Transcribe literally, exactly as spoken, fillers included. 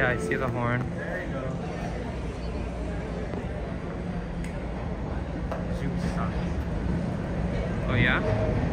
Yeah, I see the horn. Zoom sucks. Oh yeah?